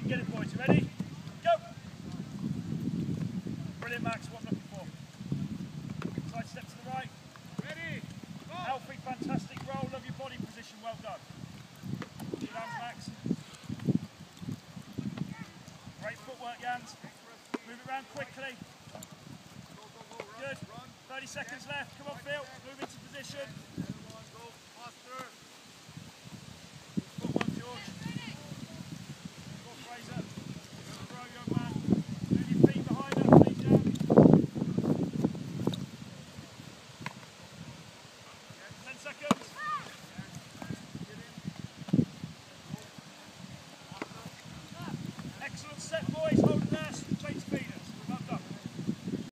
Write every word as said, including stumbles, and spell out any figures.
Get it, boys. You ready? Go! Brilliant, Max. What I'm looking for. Side step to the right. Ready. Go. Healthy, fantastic roll. Love your body position. Well done. Good hands, Max. Great footwork, Jans. Move it around quickly. Good. thirty seconds left. Come on, Phil.